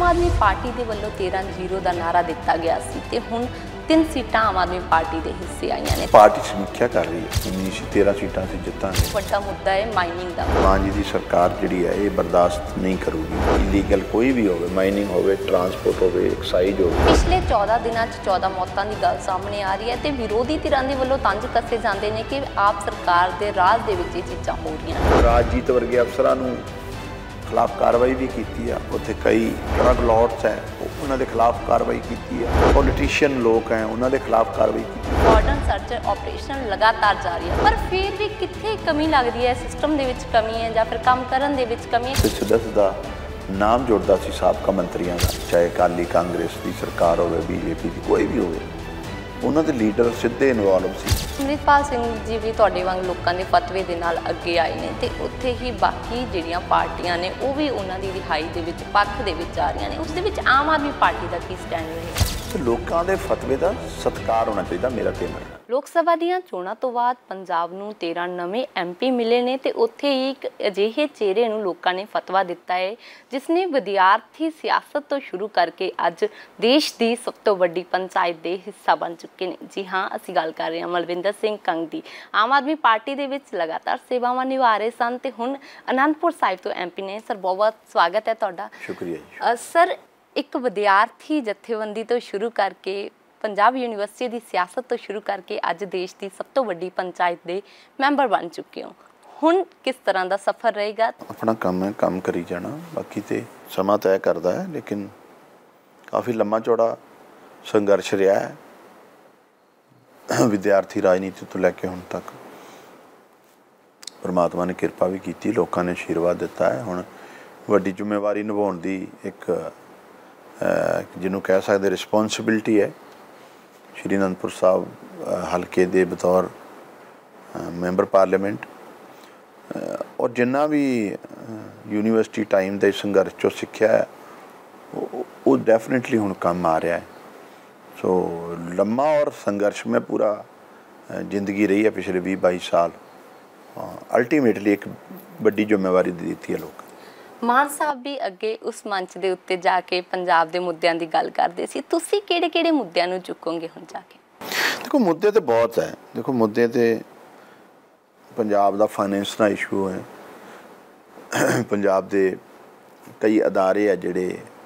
आम आदमी पार्टी के वल्लों 13-0 का नारा दिता गया सी ते हुण 3 सीटां आम आदमी पार्टी के हिस्से आईयां ने। पार्टी समीक्षा कर रही है 13 सीटां से जितांगे। वड्डा मुद्दा है माइनिंग का। मान जी की सरकार जिहड़ी है ये बर्दाश्त नहीं करूगी। इलीगल कोई भी होवे, माइनिंग होवे, ट्रांसपोर्ट होवे, एक्साइज होवे। पिछले 14 दिनों 14 मौतां की गल सामने आ रही है ते विरोधी धिरां दे वल्लों तंज कसे जांदे ने कि आप सरकार दे राज दे विच ये चीज़ां हो रहीआं। राजजीत वर्गे अफसरां नूं खिलाफ कार्रवाई भी की है। उत्थे कई ड्रग लॉर्ड्स हैं उन्होंने खिलाफ कार्रवाई की है। पॉलिटिशियन लोग हैं उन्होंने खिलाफ कार्रवाई की। मॉडर्न सर्च ऑपरेशन लगातार जारी है पर फिर भी कित्थे कमी लगती है, सिस्टम दे विच कमी है या फिर काम करन दे विच कमी है। सिद्धत दा नाम जुड़ता सी साबका मंत्रियों का, चाहे अकाली कांग्रेस की सरकार हो, बीजेपी की कोई भी हो, उन्होंने लीडर सीधे इनवॉल्व सी। अमृतपाल सिंह जी भी तुहाडे वांग लोकां दे फतवे दे नाल अगे आए ने ते उत्थे ही बाकी जिहड़ियां पार्टियां ने वो भी उन्हां दी रिहाई दे विच पक्ष दे विच आ रहीआं ने। उस दे विच आम आदमी पार्टी दा की स्टैंड रहेगा? लोकां दे फतवे दा सत्कार होना चाहिए मेरा ते मनना। लोक सभा ਦੀਆਂ ਚੋਣਾਂ ਤੋਂ ਬਾਅਦ ਪੰਜਾਬ ਨੂੰ 13 ਨਵੇਂ ਐਮਪੀ ਮਿਲੇ ਨੇ ਤੇ ਉੱਥੇ ਹੀ ਇੱਕ ਅਜਿਹੇ ਚਿਹਰੇ ਨੂੰ ਲੋਕਾਂ ਨੇ ਫਤਵਾ ਦਿੱਤਾ ਹੈ ਜਿਸ ਨੇ ਵਿਦਿਆਰਥੀ ਸਿਆਸਤ ਤੋਂ ਸ਼ੁਰੂ ਕਰਕੇ ਅੱਜ ਦੇਸ਼ ਦੀ ਸਭ ਤੋਂ ਵੱਡੀ ਪੰਚਾਇਤ ਦੇ ਹਿੱਸਾ ਬਣ ਚੁੱਕੇ ਨੇ। ਜੀ ਹਾਂ, ਅਸੀਂ ਗੱਲ ਕਰ ਰਹੇ ਹਾਂ ਮਲਵਿੰਦਰ ਸਿੰਘ ਕੰਗ ਦੀ। ਆਮ ਆਦਮੀ ਪਾਰਟੀ ਦੇ ਵਿੱਚ ਲਗਾਤਾਰ ਸੇਵਾਵਾਂ ਨਿਭਾ ਰਹੇ ਸਨ ਤੇ ਹੁਣ ਅਨੰਦਪੁਰ ਸਾਹਿਬ ਤੋਂ ਐਮਪੀ ਨੇ। ਸਰ ਬਹੁਤ ਸਵਾਗਤ ਹੈ ਤੁਹਾਡਾ। ਸ਼ੁਕਰੀਆ ਜੀ। ਸਰ ਇੱਕ ਵਿਦਿਆਰਥੀ ਜਥੇਬੰਦੀ ਤੋਂ ਸ਼ੁਰੂ ਕਰਕੇ पंजाब यूनिवर्सिटी की सियासत तो शुरू करके अज देश की सब तो वड्डी पंचायत के मैंबर बन चुके हो, हुण किस तरह का सफ़र रहेगा? अपना काम है, काम करी जाना, बाकी तो समा तय करता है, लेकिन काफ़ी लम्मा चौड़ा संघर्ष रहा है विद्यार्थी राजनीति तो लैके हुण तक। परमात्मा ने कृपा भी की, लोगों ने आशीर्वाद दिता है। हुण वड्डी जिम्मेवारी निभाउण दी एक जिन्हों कह सकते रिस्पोंसिबिलिटी है। श्री अनंदपुर साहब हल्के दे बतौर मैंबर पार्लीमेंट और जिन्ना भी यूनिवर्सिटी टाइम के संघर्ष चो सीखा है वो डेफिनेटली हुण काम आ रहा है। सो लम्मा और संघर्ष में पूरा जिंदगी रही है पिछले 20-22 साल। अल्टीमेटली एक बड़ी जिम्मेवारी दी है लोग। मान साहब भी अगे उस मंच के उत्ते जाके पंजाब के मुद्दों की गल करते सी, तुसी किहड़े-किहड़े मुद्दों नूं चुकोगे हुण जाके? देखो मुद्दे तो बहुत है। देखो मुद्दे तो पंजाब का फाइनेंस का इशू है, पंजाब के कई अदारे है जिहड़े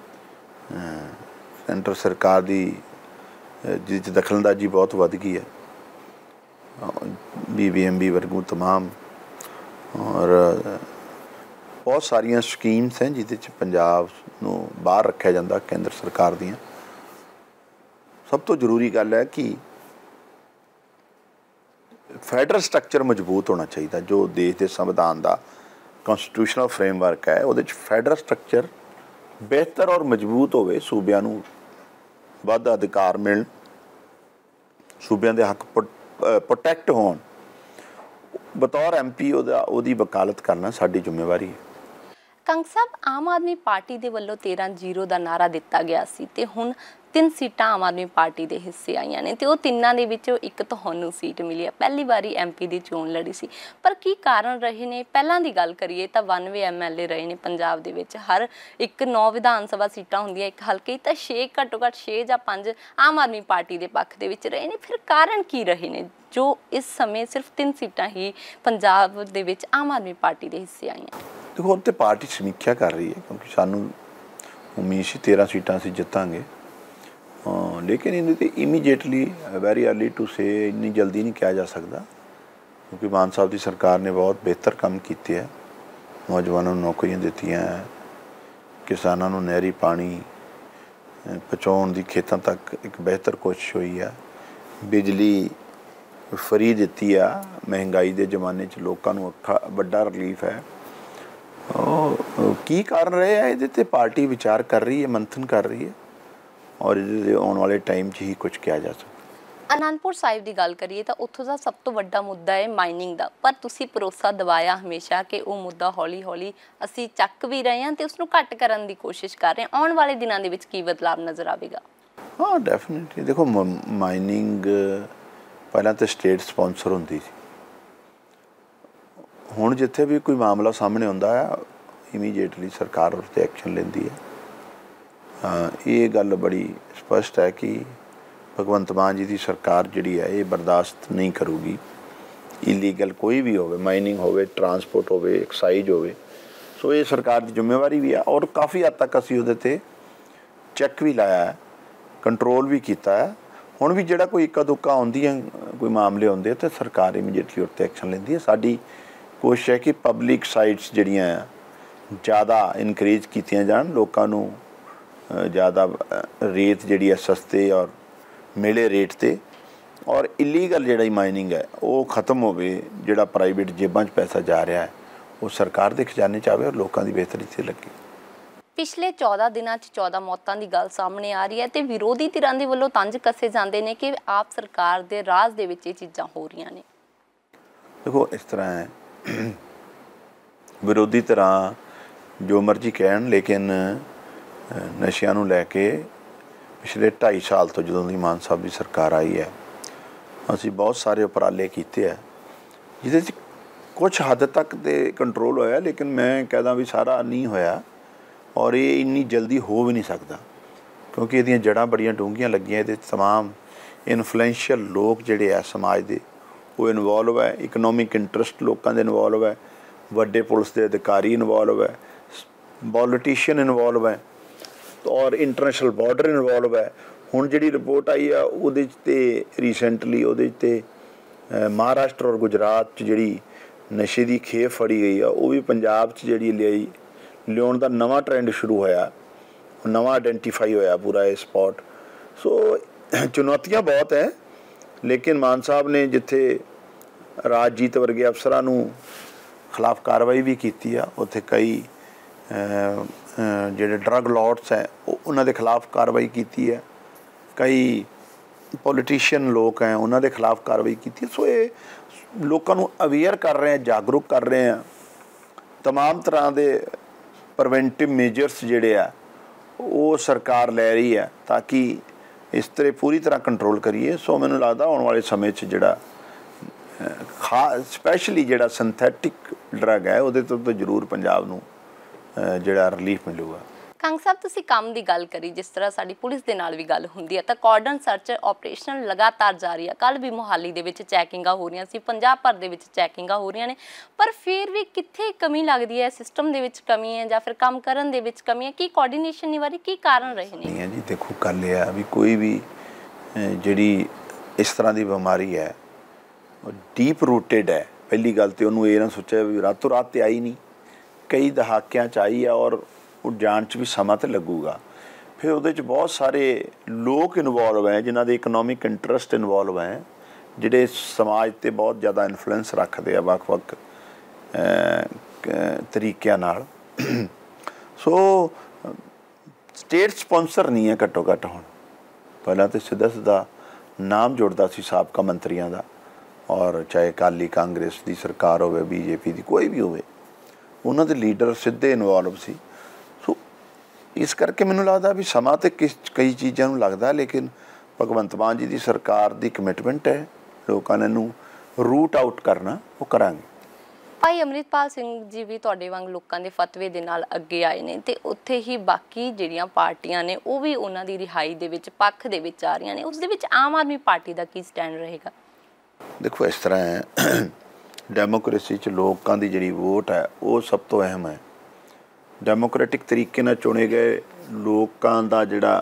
सेंटर सरकार की जिस दखलअंदाजी बहुत वध गई है, BBMB वर्गू तमाम, और बहुत सारिया स्कीम्स हैं जिहदे च पंजाब नूं बाहर रखा जाता केंद्र सरकार दियां। सब तो जरूरी गल है कि फैडरल स्ट्रक्चर मजबूत होना चाहिए। जो देश के संविधान का कॉन्स्टिट्यूशनल फ्रेमवर्क है वो फैडरल स्ट्रक्चर बेहतर और मजबूत होवे, सूबियां नूं वध अधिकार मिलन, सूबियां दे हक प्रोटैक्ट होण। बतौर MP ओदी वकालत करना साडी जिम्मेवारी है। कंग साहब, आम आदमी पार्टी के वल्लों 13-0 का नारा दिता गया सी ते हुण 3 सीटां आम आदमी पार्टी के हिस्से आईयां ने ते वो तिन्नां दे विचों एक तुहानूं सीट मिली है। पहली बारी MP की चोण लड़ी सी, पर की कारण रहे ने? पहलां दी गल करिए तां 92 MLA रहे ने पंजाब दे विच। हर एक 9 विधान सभा सीटां हुंदियां एक हल्के तां 6 घट्टो घट्ट 6 जां 5 आम आदमी पार्टी के पक्ष दे विच रहे ने। फिर कारण की रहे ने जो इस समय सिर्फ 3 सीटां ही पंजाब दे विच आम आदमी पार्टी के हिस्से आईयां? देखो अब तो पार्टी समीक्षा कर रही है, क्योंकि सानू उम्मीद सी 13 सीटां से जितांगे, लेकिन इन्हें इमीजिएटली वेरी अर्ली टू से इन्नी जल्दी नहीं कहा जा सकता, क्योंकि मान साहब की सरकार ने बहुत बेहतर काम किए है। नौजवानों को नौकरियां दी हैं, किसानों को नहरी पानी पहुँचाने की खेतों तक एक बेहतर कोशिश हुई है, बिजली फ्री दी है। महंगाई के जमाने लोगों को बड़ा रिलीफ है। की कारण रहे है ये पार्टी विचार कर रही है, मंथन कर रही है, और ये आने वाले टाइम ही कुछ किया जा सकता। आनंदपुर साहिब की गल करिए तो उत्थों का सब तो बड़ा मुद्दा है माइनिंग का, पर तुसी भरोसा दवाया हमेशा कि वो मुद्दा हौली हौली असी चक भी रहे हैं तो उसनूं घट करने की कोशिश कर रहे हैं। आने वाले दिनों के विच की बदलाव नज़र आएगा? हाँ डेफिनेटली। देखो माइनिंग पहला तो स्टेट स्पॉन्सर होंदी सी, हुण जिथे भी कोई मामला सामने आता है इमीजिएटली सरकार उस पर एक्शन लेंदी है। ये गल बड़ी स्पष्ट है कि भगवंत मान जी की सरकार जिहड़ी है ये बर्दाश्त नहीं करूगी इलीगल कोई भी होवे, माइनिंग होवे, ट्रांसपोर्ट होवे, एक्साइज होवे। सो ये सरकार की जिम्मेवारी भी है और काफ़ी हद तक असीं उहदे ते चैक भी लाया है, कंट्रोल भी किया है। हुण भी जिहड़ा कोई इक्का दुक्का आउंदियां कोई मामले आउंदे तो सरकार इमीडिएटली उस पर एक्शन लैंदी है। साडी कोशिश है कि पब्लिक साइट्स जिहड़ियां ज़्यादा इनकरेज कीतियां जाण, लोकां नूं ज़्यादा रेत जिहड़ी है सस्ते और मिले रेट ते, और इलीगल जिहड़ी माइनिंग है वो खत्म होवे, जिहड़ा प्राइवेट जेबां 'च पैसा जा रहा है वो सरकार के खजाने 'ਚ आवे और लोकां दी बेहतरी ते लगे। पिछले 14 दिनों 14 मौतों की गल सामने आ रही है तो विरोधी धिरां दे वल्लों तंज कसे जाते हैं कि आप सरकार के राज दे विच ये चीज़ां हो रही ने। देखो इस तरह है, विरोधी धिरां जो मर्जी कहण, लेकिन नशिਆਂ ਨੂੰ ਲੈ के पिछले 2.5 साल तो ਜਦੋਂ ਦੀ ਮਾਨ ਸਾਹਿਬ ਦੀ सरकार आई है ਅਸੀਂ बहुत सारे उपराले किए है जिहदे 'ਚ कुछ हद तक तो कंट्रोल होया, लेकिन मैं कहदा भी सारा नहीं होया और ये इन्नी जल्दी हो भी नहीं सकता क्योंकि ये जड़ां बड़ियां डूंघियां लगियां। ये तमाम इन्फ्लुएंशियल लोग जिहड़े आ समाज दे वो इनवॉल्व है, इकनॉमिक इंटरस्ट लोगों के इनवॉल्व है, वड्डे पुलिस के अधिकारी इनवॉल्व है, पॉलिटिशियन इनवॉल्व है और इंटरनेशनल बॉर्डर इनवॉल्व है। हुण जिहड़ी रिपोर्ट आई है उहदे 'च ते रीसेंटली उहदे 'च ते महाराष्ट्र और गुजरात 'च जिहड़ी नशे की खेप फड़ी गई है वो भी पंजाब 'च जिहड़ी लियाउण दा नवां ट्रेंड शुरू होया, नवां आइडेंटिफाई होया पूरा ये स्पॉट। सो चुनौतियां बहुत है, लेकिन मान साहब ने जिथे राजजीत वर्गे अफसरां नूं खिलाफ कार्रवाई भी की है, उत्थे कई जिहड़े ड्रग लॉर्ड्स हैं उन्हां दे खिलाफ कार्रवाई की है, कई पॉलिटिशियन लोग हैं उन्हां दे खिलाफ कार्रवाई की है। सो ये लोगों को अवेयर कर रहे हैं, जागरूक कर रहे हैं, तमाम तरह के प्रिवेंटिव मेजर्स जिहड़े आ वो सरकार लै रही है ताकि इस तरह पूरी तरह कंट्रोल करिए। सो मैनूं लगदा आने वाले समय जिहड़ा स्पैशली जिहड़ा सिंथैटिक ड्रग है उहदे तो जरूर पंजाब नूं जिहड़ा रिलीफ मिलूगा। कंग साहब तुसीं काम की गल करी, जिस तरह साडी पुलिस दे नाल भी गल हुंदी है तो कॉर्डन सर्च ऑपरेशन लगातार जारी है। कल भी मोहाली दे विच चैकिंगां हो रही सी, पंजाब भर दे विच चैकिंगां हो रही ने, पर फिर भी कित्थे कमी लगदी है, सिस्टम दे विच कमी है या फिर काम करन दे विच कमी है, की कोआर्डीनेशन नहीं वारी, की कारण रहे ने? नहीं है जी, देखो गल ये है भी कोई भी जिहड़ी इस तरह की बीमारी है डीप रूटेड है। पहली गल तो उन्होंने ये ना सोचा भी रातों रात तो आई नहीं, कई दहाकियां च आई है और वो जान च भी समा तो लगूगा। फिर वो बहुत सारे लोग इनवॉल्व हैं जिन्हों के इकनॉमिक इंटरस्ट इनवॉल्व हैं, जिहड़े समाज ते बहुत ज़्यादा इन्फ्लुएंस रखते हैं वक्-वक् तरीक़िਆਂ नाल। सो स्टेट स्पॉन्सर नहीं है घट्टो घट्ट। हुण पहलां तो सीधा सीधा नाम जुड़ता सी साबका मंत्रियों का, और चाहे अकाली कांग्रेस की सरकार होवे, बीजेपी की कोई भी होवे, उन्होंने लीडर सीधे इनवॉल्व सी। सो इस करके मैनूं लगदा भी समा तो कई चीज़ों नूं लगदा, लेकिन भगवंत मान जी की सरकार की कमिटमेंट है लोगों ने नूं रूट आउट करना, वो करांगे। भाई अमृतपाल सिंह जी भी तुहाडे वांग लोकां दे फतवे दे नाल अगे आए ने ते उत्थे ही बाकी जिहड़ियां पार्टियां ने वो भी उन्हां दी रिहाई दे विच पक्ष दे विच आ रहीआं ने, उस दे विच आम आदमी पार्टी दा की स्टैंड रहेगा? देखो इस तरह है, डेमोक्रेसी च लोगों की जिहड़ी वोट है वो सब तो अहम है। डेमोक्रेटिक तरीके नाल चुने गए लोगों का जिहड़ा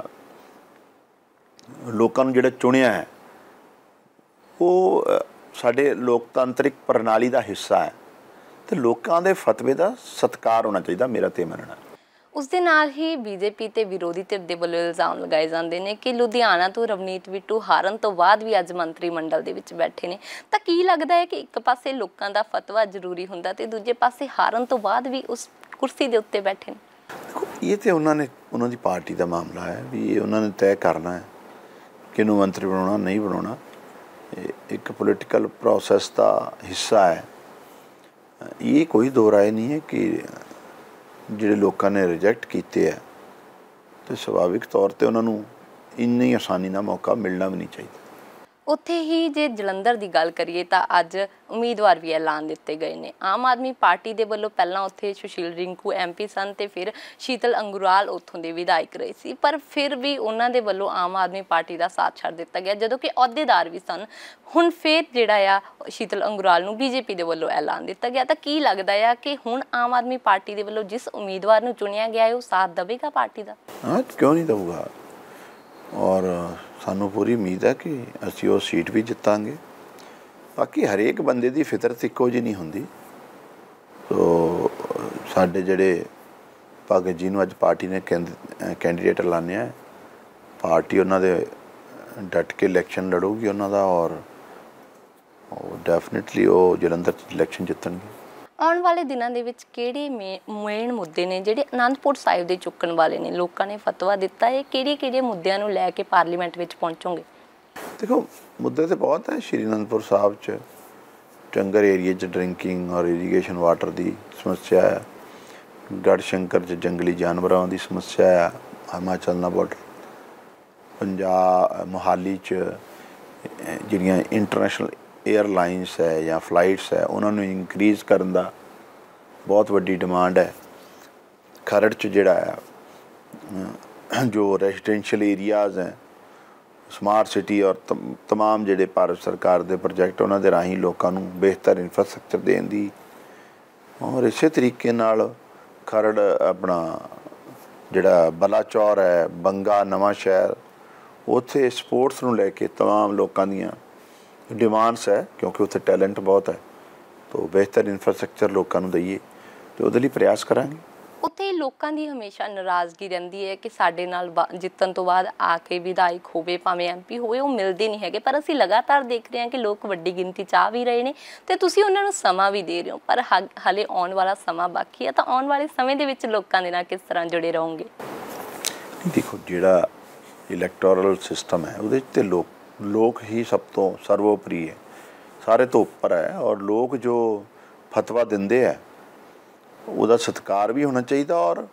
लोगों नूं जिहड़ा चुनिया है वो साडे लोकतांत्रिक प्रणाली का हिस्सा है, तो लोगों के फतवे का सत्कार होना चाहिए, मेरा तो मनना। उस दे नाल ही बीजेपी ते विरोधी धिर दे वल्लों इल्जाम लगाए जाते हैं कि लुधियाना तो रवनीत बिट्टू हारन तो बाद भी अज मंत्री मंडल दे विच बैठे ने, तो की लगता है कि एक पासे लोगों का फतवा जरूरी हुंदा ते दूजे पासे हारन तो बाद भी उस कुर्सी के उत्ते बैठे ने? देखो ये तो उन्होंने पार्टी का मामला है भी ये उन्होंने तय करना है कि मंत्री बनाना नहीं बनाना, एक पोलिटिकल प्रोसैस का हिस्सा है। ये कोई दो राय नहीं है कि जिहड़े लोगों ने रिजैक्ट किए है तो सुभाविक तौर पर उन्होंने इन्नी आसानी ना मौका मिलना भी नहीं चाहिए। ਉੱਥੇ ਹੀ ਜੇ ਜਲੰਧਰ ਦੀ ਗੱਲ ਕਰੀਏ ਤਾਂ ਅੱਜ ਉਮੀਦਵਾਰ ਵੀ ਐਲਾਨ ਦਿੱਤੇ ਗਏ ਨੇ। ਆਮ ਆਦਮੀ ਪਾਰਟੀ ਦੇ ਵੱਲੋਂ ਪਹਿਲਾਂ ਉੱਥੇ ਸੁਸ਼ੀਲ ਰਿੰਕੂ MP ਸਨ ਤੇ ਫਿਰ ਸ਼ੀਤਲ ਅੰਗੂਰਾਲ ਉੱਥੋਂ ਦੇ ਵਿਧਾਇਕ ਰਹੇ ਸੀ, ਪਰ ਫਿਰ ਵੀ ਉਹਨਾਂ ਦੇ ਵੱਲੋਂ ਆਮ ਆਦਮੀ ਪਾਰਟੀ ਦਾ ਸਾਥ ਛੱਡ ਦਿੱਤਾ ਗਿਆ ਜਦੋਂ ਕਿ ਅਹੁਦੇਦਾਰ ਵੀ ਸਨ। ਹੁਣ ਫਿਰ ਜਿਹੜਾ ਆ ਸ਼ੀਤਲ ਅੰਗੂਰਾਲ ਨੂੰ BJP ਦੇ ਵੱਲੋਂ ਐਲਾਨ ਦਿੱਤਾ ਗਿਆ। ਤਾਂ ਕੀ ਲੱਗਦਾ ਆ ਕਿ ਹੁਣ ਆਮ ਆਦਮੀ ਪਾਰਟੀ ਦੇ ਵੱਲੋਂ ਜਿਸ ਉਮੀਦਵਾਰ ਨੂੰ ਚੁਣਿਆ ਗਿਆ ਹੈ ਉਹ ਸਾਥ ਦੇਵੇਗਾ ਪਾਰਟੀ ਦਾ? ਹਾਂ, ਕਿਉਂ ਨਹੀਂ ਦਊਗਾ। ਔਰ ਸਾਨੂੰ ਪੂਰੀ ਉਮੀਦ ਹੈ ਕਿ ਅਸੀਂ ਉਹ ਸੀਟ ਵੀ ਜਿੱਤਾਂਗੇ। ਬਾਕੀ ਹਰੇਕ ਬੰਦੇ ਦੀ ਫਿਤਰਤ ਇੱਕੋ ਜਿਹੀ ਨਹੀਂ ਹੁੰਦੀ। ਸੋ ਸਾਡੇ ਜਿਹੜੇ ਭਗਤ ਜੀ ਨੂੰ ਅੱਜ ਪਾਰਟੀ ਨੇ ਕੈਂਡੀਡੇਟ ਐਲਾਨਿਆ, ਪਾਰਟੀ ਉਹਨਾਂ ਦੇ ਡਟ ਕੇ ਇਲੈਕਸ਼ਨ ਲੜੂਗੀ ਉਹਨਾਂ ਦਾ, ਔਰ ਡੈਫੀਨਿਟਲੀ ਉਹ ਜਲੰਧਰ 'ਚ ਇਲੈਕਸ਼ਨ ਜਿੱਤਣਗੇ। ਆਉਣ ਵਾਲੇ ਦਿਨਾਂ ਦੇ ਵਿੱਚ ਕਿਹੜੇ ਮੇਨ ਮੁੱਦੇ ਨੇ ਜਿਹੜੇ ਅਨੰਦਪੁਰ ਸਾਹਿਬ ਦੇ ਚੁੱਕਣ ਵਾਲੇ ਨੇ? ਲੋਕਾਂ ਨੇ ਫਤਵਾ ਦਿੱਤਾ ਹੈ, ਕਿਹੜੇ ਮੁੱਦਿਆਂ ਨੂੰ ਲੈ ਕੇ ਪਾਰਲੀਮੈਂਟ ਵਿੱਚ ਪਹੁੰਚੋਗੇ? ਦੇਖੋ, ਮੁੱਦੇ ਤਾਂ ਬਹੁਤ ਹੈ। ਸ਼੍ਰੀ ਅਨੰਦਪੁਰ ਸਾਹਿਬ 'ਚ ਜੰਗਲ ਏਰੀਏ 'ਚ ਡਰਿੰਕਿੰਗ ਔਰ ਇਰੀਗੇਸ਼ਨ ਵਾਟਰ ਦੀ ਸਮੱਸਿਆ ਹੈ। ਗੜ੍ਹਸ਼ੰਕਰ 'ਚ ਜੰਗਲੀ ਜਾਨਵਰਾਂ ਦੀ ਸਮੱਸਿਆ ਹੈ। ਹਿਮਾਚਲ ਨਾਲ ਬਾਰਡਰ, ਪੰਜਾਬ ਮੋਹਾਲੀ 'ਚ ਜਿਹੜੀਆਂ ਇੰਟਰਨੈਸ਼ਨਲ ਏਅਰਲਾਈਨਸ ਹੈ ਜਾਂ ਫਲਾਈਟਸ ਹੈ ਉਹਨਾਂ ਨੂੰ ਇਨਕਰੀਜ਼ ਕਰਨ ਦਾ ਬਹੁਤ ਵੱਡੀ ਡਿਮਾਂਡ ਹੈ। ਖਰੜ 'ਚ ਜਿਹੜਾ ਹੈ ਜੋ ਰੈਜ਼ੀਡੈਂਸ਼ੀਅਲ ਏਰੀਆਜ਼ ਹੈ, ਸਮਾਰਟ ਸਿਟੀ ਔਰ ਤਮਾਮ ਜਿਹੜੇ ਭਾਰਤ ਸਰਕਾਰ ਦੇ ਪ੍ਰੋਜੈਕਟ ਉਹਨਾਂ ਦੇ ਰਾਹੀਂ ਲੋਕਾਂ ਨੂੰ ਬਿਹਤਰ ਇਨਫਰਾਸਟਰਕਚਰ ਦੇਣ ਦੀ, ਔਰ ਇਸੇ ਤਰੀਕੇ ਨਾਲ ਖਰੜ ਆਪਣਾ ਜਿਹੜਾ ਬਲਾਚੌਰ ਹੈ, ਬੰਗਾ, ਨਵਾਂ ਸ਼ਹਿਰ, ਉੱਥੇ ਸਪੋਰਟਸ ਨੂੰ ਲੈ ਕੇ ਤਮਾਮ ਲੋਕਾਂ ਦੀਆਂ ਡਿਮਾਂਡਸ ਹੈ ਕਿਉਂਕਿ ਉੱਥੇ ਟੈਲੈਂਟ ਬਹੁਤ ਹੈ। ਤਾਂ ਬਿਹਤਰ ਇਨਫਰਾਸਟਰਕਚਰ ਲੋਕਾਂ ਨੂੰ ਦਈਏ ਅਤੇ ਉਹਦੇ ਲਈ ਪ੍ਰਯਾਸ ਕਰਾਂਗੇ। ਉੱਥੇ ਲੋਕਾਂ ਦੀ ਹਮੇਸ਼ਾ ਨਾਰਾਜ਼ਗੀ ਰਹਿੰਦੀ ਹੈ ਕਿ ਸਾਡੇ ਨਾਲ ਜਿੱਤਣ ਤੋਂ ਬਾਅਦ ਆ ਕੇ ਵਿਧਾਇਕ ਹੋਵੇ ਭਾਵੇਂ MP ਹੋਵੇ ਉਹ ਮਿਲਦੇ ਨਹੀਂ ਹੈਗੇ, ਪਰ ਅਸੀਂ ਲਗਾਤਾਰ ਦੇਖ ਰਹੇ ਹਾਂ ਕਿ ਲੋਕ ਵੱਡੀ ਗਿਣਤੀ 'ਚ ਆ ਵੀ ਰਹੇ ਨੇ ਤੇ ਤੁਸੀਂ ਉਹਨਾਂ ਨੂੰ ਸਮਾਂ ਵੀ ਦੇ ਰਹੇ ਹੋ, ਪਰ ਹਾਲੇ ਆਉਣ ਵਾਲਾ ਸਮਾਂ ਬਾਕੀ ਹੈ। ਤਾਂ ਆਉਣ ਵਾਲੇ ਸਮੇਂ ਦੇ ਵਿੱਚ ਲੋਕਾਂ ਦੇ ਨਾਲ ਕਿਸ ਤਰ੍ਹਾਂ ਜੁੜੇ ਰਹੋਗੇ? ਦੇਖੋ, ਜਿਹੜਾ ਇਲੈਕਟੋਰਲ ਸਿਸਟਮ ਹੈ ਉਹਦੇ 'ਚ ਤੇ ਲੋਕ ਹੀ ਸਭ ਤੋਂ ਸਰਵੋਪਰੀ ਹੈ, ਸਾਰੇ ਤੋਂ ਉੱਪਰ ਹੈ। ਔਰ ਲੋਕ ਜੋ ਫਤਵਾ ਦਿੰਦੇ ਹੈ ਉਹਦਾ ਸਤਿਕਾਰ ਵੀ ਹੋਣਾ ਚਾਹੀਦਾ ਔਰ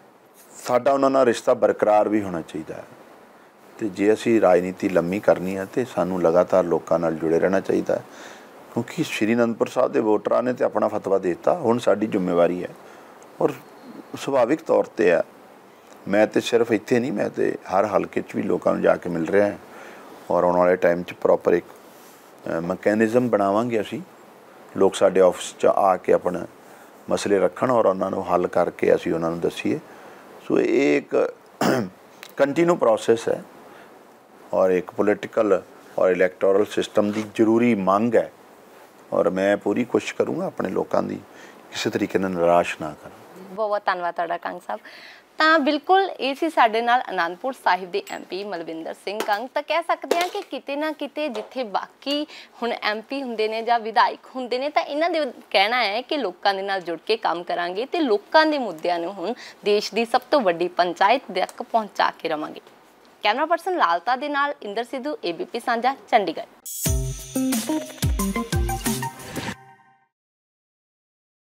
ਸਾਡਾ ਉਹਨਾਂ ਨਾਲ ਰਿਸ਼ਤਾ ਬਰਕਰਾਰ ਵੀ ਹੋਣਾ ਚਾਹੀਦਾ ਹੈ। ਅਤੇ ਜੇ ਅਸੀਂ ਰਾਜਨੀਤੀ ਲੰਮੀ ਕਰਨੀ ਹੈ ਤਾਂ ਸਾਨੂੰ ਲਗਾਤਾਰ ਲੋਕਾਂ ਨਾਲ ਜੁੜੇ ਰਹਿਣਾ ਚਾਹੀਦਾ ਹੈ, ਕਿਉਂਕਿ ਸ਼੍ਰੀ ਅਨੰਦਪੁਰ ਸਾਹਿਬ ਦੇ ਵੋਟਰਾਂ ਨੇ ਤਾਂ ਆਪਣਾ ਫਤਵਾ ਦੇ ਦਿੱਤਾ। ਹੁਣ ਸਾਡੀ ਜ਼ਿੰਮੇਵਾਰੀ ਹੈ ਔਰ ਸੁਭਾਵਿਕ ਤੌਰ 'ਤੇ ਹੈ। ਮੈਂ ਤਾਂ ਸਿਰਫ ਇੱਥੇ ਨਹੀਂ, ਮੈਂ ਤਾਂ ਹਰ ਹਲਕੇ 'ਚ ਵੀ ਲੋਕਾਂ ਨੂੰ ਜਾ ਕੇ ਮਿਲ ਰਿਹਾ ਔਰ ਆਉਣ ਵਾਲੇ ਟਾਈਮ 'ਚ ਪ੍ਰੋਪਰ ਇੱਕ ਮਕੈਨਿਜ਼ਮ ਬਣਾਵਾਂਗੇ ਅਸੀਂ। ਲੋਕ ਸਾਡੇ ਆਫਿਸ 'ਚ ਆ ਕੇ ਆਪਣਾ ਮਸਲੇ ਰੱਖਣ ਔਰ ਉਹਨਾਂ ਨੂੰ ਹੱਲ ਕਰਕੇ ਅਸੀਂ ਉਹਨਾਂ ਨੂੰ ਦੱਸੀਏ। ਸੋ ਇਹ ਇੱਕ ਕੰਟੀਨਿਊ ਪ੍ਰੋਸੈਸ ਹੈ ਔਰ ਇੱਕ ਪੋਲੀਟੀਕਲ ਔਰ ਇਲੈਕਟੋਰਲ ਸਿਸਟਮ ਦੀ ਜ਼ਰੂਰੀ ਮੰਗ ਹੈ ਔਰ ਮੈਂ ਪੂਰੀ ਕੋਸ਼ਿਸ਼ ਕਰੂੰਗਾ ਆਪਣੇ ਲੋਕਾਂ ਦੀ ਕਿਸੇ ਤਰੀਕੇ ਨਾਲ ਨਿਰਾਸ਼ ਨਾ ਕਰਾਂ। ਬਹੁਤ ਬਹੁਤ ਧੰਨਵਾਦ ਤੁਹਾਡਾ ਕੰਗ ਸਾਹਿਬ। ਤਾਂ ਬਿਲਕੁਲ ਇਹ ਸੀ ਸਾਡੇ ਨਾਲ ਅਨੰਦਪੁਰ ਸਾਹਿਬ ਦੇ MP ਮਲਵਿੰਦਰ ਸਿੰਘ ਕੰਗ। ਤਾਂ ਕਹਿ ਸਕਦੇ ਹਾਂ ਕਿ ਕਿਤੇ ਨਾ ਕਿਤੇ ਜਿੱਥੇ ਬਾਕੀ ਹੁਣ MP ਹੁੰਦੇ ਨੇ ਜਾਂ ਵਿਧਾਇਕ ਹੁੰਦੇ ਨੇ ਤਾਂ ਇਹਨਾਂ ਦੇ ਕਹਿਣਾ ਹੈ ਕਿ ਲੋਕਾਂ ਦੇ ਨਾਲ ਜੁੜ ਕੇ ਕੰਮ ਕਰਾਂਗੇ ਤੇ ਲੋਕਾਂ ਦੇ ਮੁੱਦਿਆਂ ਨੂੰ ਹੁਣ ਦੇਸ਼ ਦੀ ਸਭ ਤੋਂ ਵੱਡੀ ਪੰਚਾਇਤ ਤੱਕ ਪਹੁੰਚਾ ਕੇ ਰਵਾਂਗੇ। ਕੈਮਰਾ ਪਰਸਨ ਲਾਲਤਾ ਦੇ ਨਾਲ ਇੰਦਰ ਸਿੱਧੂ, ABP ਸਾਂਝਾ, ਚੰਡੀਗੜ੍ਹ।